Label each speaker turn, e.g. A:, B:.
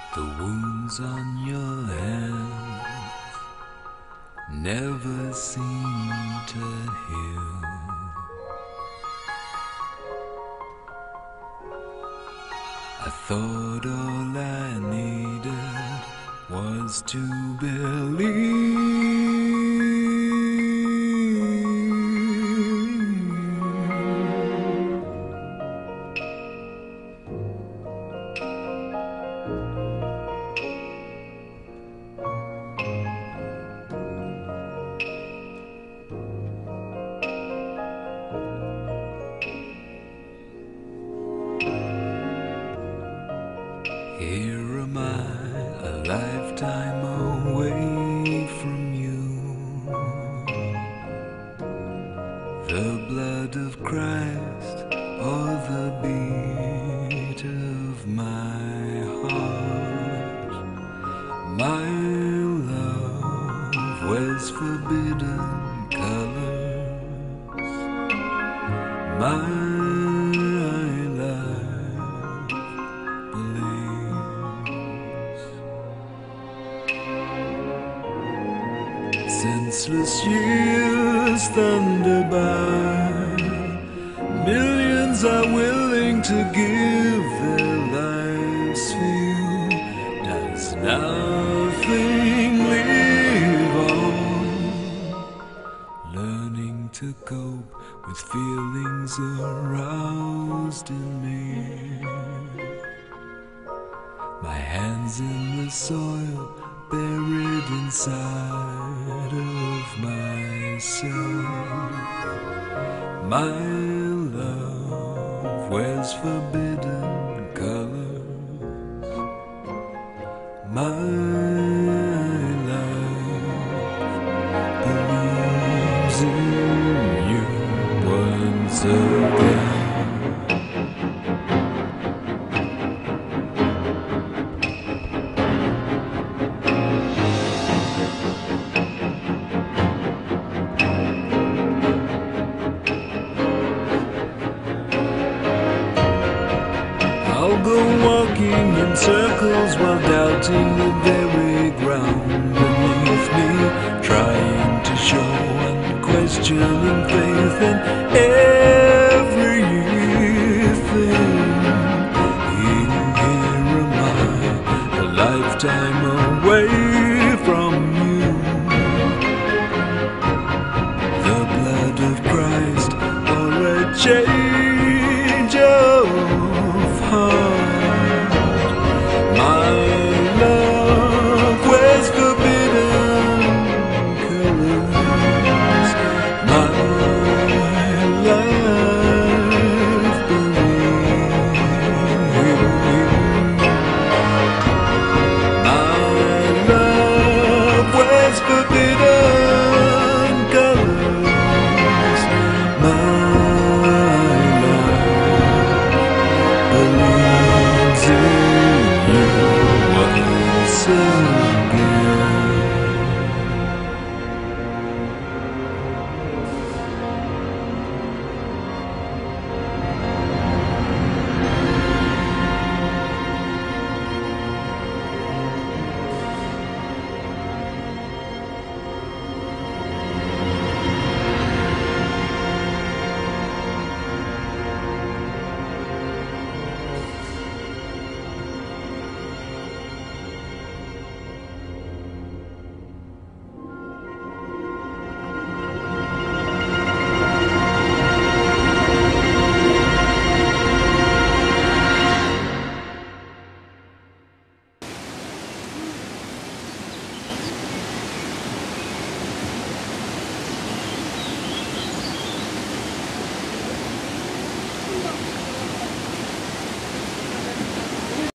A: The wounds on your hands never seem to heal. I thought all I needed was to believe. Here am I, a lifetime away from you. The blood of Christ, or the beat of my heart. My love wears forbidden colors. My senseless years thunder by. Millions are willing to give their lives for you. Does nothing live on? Learning to cope with feelings aroused in me. My hands in the soil, buried inside of myself. My love wears forbidden colors. My love believes in you once again. I'll go walking in circles while doubting the very ground beneath me, trying to show unquestioning faith in